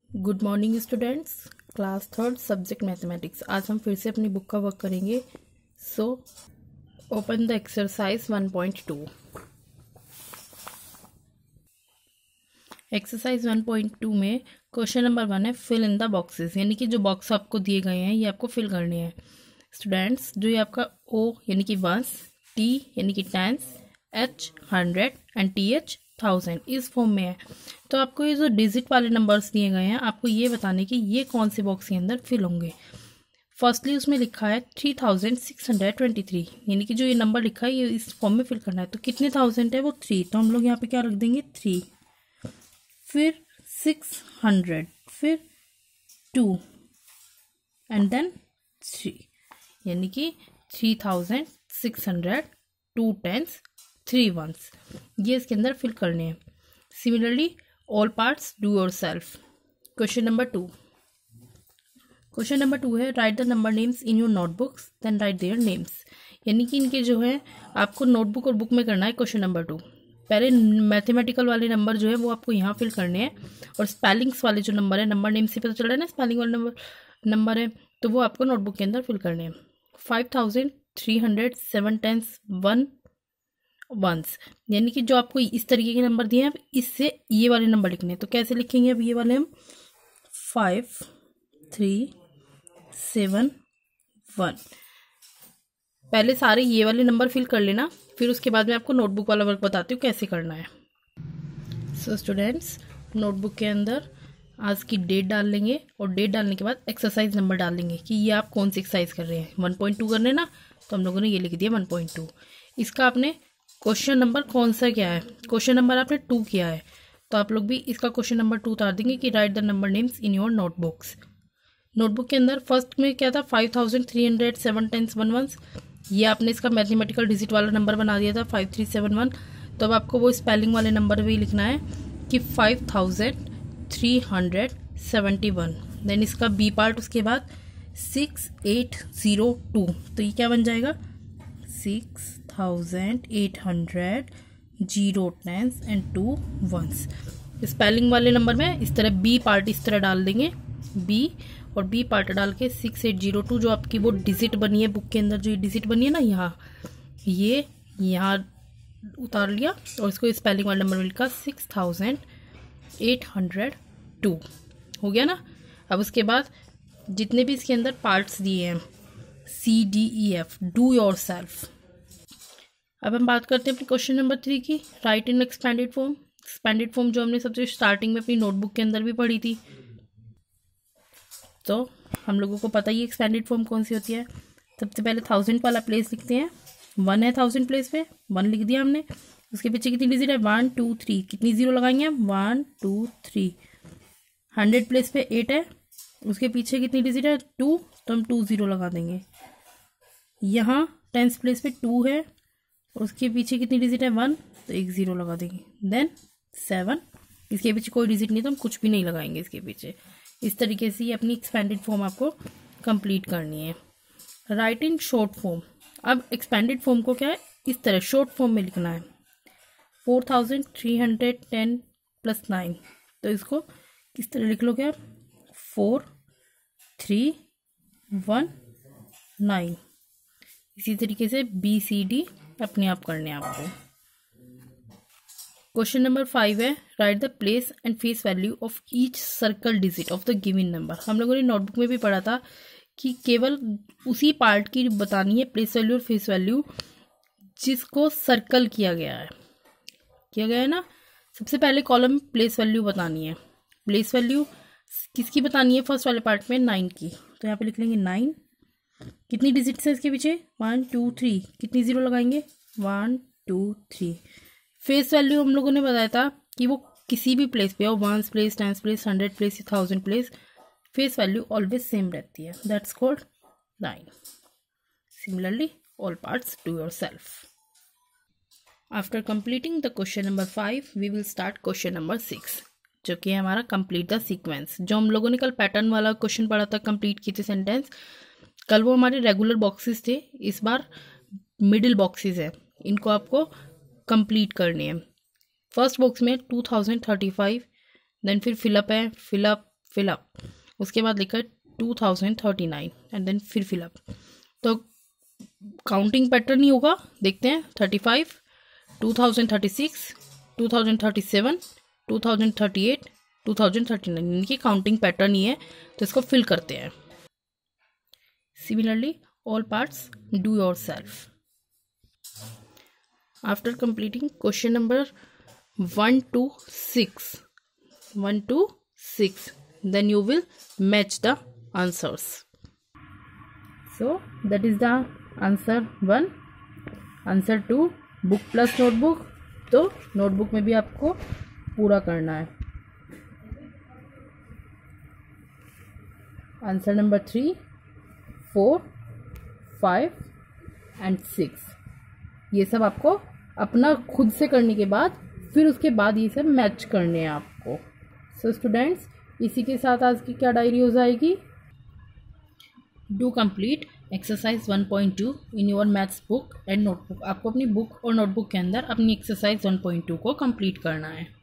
Good morning students, class third subject mathematics. आज हम फिर से अपनी बुक का वर्क करेंगे। So open the exercise 1.2। Exercise 1.2 में क्वेश्चन नंबर 1 है फिल इन द बॉक्सेस, यानी कि जो बॉक्स आपको दिए गए हैं ये आपको फिल करने हैं स्टूडेंट्स। जो ये आपका ओ यानी कि 1, टी यानी कि 10, एच 100 एंड टी एच 1000 इस फॉर्म में है। तो आपको ये जो डिजिट वाले नंबर्स दिए गए हैं आपको ये बताने कि ये कौन से बॉक्स के अंदर फिल होंगे। फर्स्टली उसमें लिखा है 3623, यानी कि जो ये नंबर लिखा है ये इस फॉर्म में फिल करना है। तो कितने थाउजेंड है वो 3, तो हम लोग यहाँ पे क्या रख देंगे 3, फिर 600, फिर 2 एंड देन 3, यानी कि 3600, 2 10s 3 1s ये इसके अंदर फिल करने हैं। Similarly all parts do your self. Question number 2 है write the number names in your notebooks then write their names, यानी कि इनके जो है आपको नोटबुक और बुक में करना है। क्वेश्चन नंबर 2 पहले मैथमेटिकल वाले नंबर जो है वो आपको यहाँ फिल करने हैं, और स्पेलिंग्स वाले जो नंबर है, नंबर नेम से पता चल रहा है ना स्पेलिंग वाले नंबर है, तो वो आपको नोटबुक के अंदर फिल करने हैं। 5300 7 10s 1 1s, यानी कि जो आपको इस तरीके के नंबर दिए हैं इससे ये वाले नंबर लिखने हैं। तो कैसे लिखेंगे अब ये वाले हम 5 3 7 1। पहले सारे ये वाले नंबर फिल कर लेना, फिर उसके बाद मैं आपको नोटबुक वाला वर्क बताती हूँ कैसे करना है। सो स्टूडेंट्स, नोटबुक के अंदर आज की डेट डाल लेंगे और डेट डालने के बाद एक्सरसाइज नंबर डाल लेंगे कि ये आप कौन सी एक्सरसाइज कर रहे हैं। 1.2 करने ना, तो हम लोगों ने ये लिख दिया 1.2। इसका आपने क्वेश्चन नंबर कौन सा क्या है, क्वेश्चन नंबर आपने 2 किया है, तो आप लोग भी इसका क्वेश्चन नंबर 2 उतार देंगे कि write the number names in your notebooks. Notebook के अंदर फर्स्ट में क्या था 5300 7 10s 1 1s, ये आपने इसका मैथमेटिकल डिजिट वाला नंबर बना दिया था 5371। तो अब आपको वो स्पेलिंग वाले नंबर भी लिखना है कि 5371। देन इसका बी पार्ट उसके बाद 6802, तो ये क्या बन जाएगा 6800 0 10s एंड 2 1s। स्पेलिंग वाले नंबर में इस तरह बी पार्ट इस तरह डाल देंगे, बी और बी पार्ट डाल के 6802 जो आपकी वो डिजिट बनी है बुक के अंदर, जो ये डिजिट बनी है ना यहाँ, ये यहाँ उतार लिया और इसको स्पेलिंग वाला नंबर मिलकर 6802 हो गया ना। अब उसके बाद जितने भी इसके अंदर पार्ट्स दिए हैं CDEF डू योर सेल्फ। अब हम बात करते हैं अपने क्वेश्चन नंबर 3 की, write in expanded form. Expanded form जो हमने सबसे स्टार्टिंग में अपनी नोटबुक के अंदर भी पढ़ी थी, तो हम लोगों को पता ही एक्सपेंडेड फॉर्म कौन सी होती है। सबसे पहले 1000 वाला प्लेस लिखते हैं, 1 है 1000 प्लेस पे 1 लिख दिया हमने। उसके पीछे कितनी डिजिट है 1 2 3, कितनी जीरो लगाएंगे हम 1 2 3। 100 प्लेस पे 8 है, उसके पीछे कितनी डिजिट है 2, तो हम 2 0 लगा देंगे। यहाँ 10 प्लेस पे 2 है, उसके पीछे कितनी डिजिट है 1, तो 1 0 लगा देंगे। देन 7, इसके पीछे कोई डिजिट नहीं तो हम कुछ भी नहीं लगाएंगे इसके पीछे। इस तरीके से ये अपनी एक्सपेंडेड फॉर्म आपको कंप्लीट करनी है। Write in short form. अब एक्सपेंडेड फॉर्म को क्या है इस तरह शॉर्ट फॉर्म में लिखना है 4310 + 9, तो इसको किस तरह लिख लोगे आप 4 3 1 9। इसी तरीके से BCD अपने आप करने हैं आपको। क्वेश्चन नंबर 5 है write the place and face value of each circle digit of the given number. हम लोगों ने नोटबुक में भी पढ़ा था कि केवल उसी पार्ट की बतानी है प्लेस वैल्यू और फेस वैल्यू जिसको सर्कल किया गया है ना। सबसे पहले कॉलम में प्लेस वैल्यू बतानी है। प्लेस वैल्यू किसकी बतानी है फर्स्ट वाले पार्ट में 9 की, तो यहाँ पे लिख लेंगे 9। कितनी डिजिट्स है इसके पीछे 1 2 3, कितनी जीरो लगाएंगे 1 2 3। फेस वैल्यू हम लोगों ने बताया था कि वो किसी भी प्लेस पे हो 1 place 10 place 100 place 1000 place, face value always same रहती है, that's called 9। Similarly all parts do your self. After completing the question number 5 we will start question number 6, जो कि है हमारा कंप्लीट द सीक्वेंस। जो हम लोगों ने कल पैटर्न वाला क्वेश्चन पढ़ा था, कंप्लीट किए थे सेंटेंस, कल वो हमारे रेगुलर बॉक्सेस थे, इस बार मिडिल बॉक्सेस है, इनको आपको कंप्लीट करने हैं। फर्स्ट बॉक्स में 2035, देन फिर फिलअप है, फिलअप फिल अप, उसके बाद लिखा है 2039 एंड देन फिर फिल अप। तो काउंटिंग पैटर्न ही होगा, देखते हैं 35, 2036, 2037, 2038, 2039, इनकी काउंटिंग पैटर्न ही है, तो इसको फिल करते हैं। Similarly all parts do your self. After completing question number 1 to 6, then you will match the answers. So that is the answer 1. Answer 2 book plus notebook, तो नोटबुक में भी आपको पूरा करना है। आंसर नंबर 3, 4, 5 and 6, ये सब आपको अपना खुद से करने के बाद फिर उसके बाद ये सब मैच करने हैं आपको। सो स्टूडेंट्स, इसी के साथ आज की क्या डायरी हो जाएगी। Do complete exercise 1.2 in your maths book and notebook. आपको अपनी बुक और नोटबुक के अंदर अपनी एक्सरसाइज 1.2 को कंप्लीट करना है।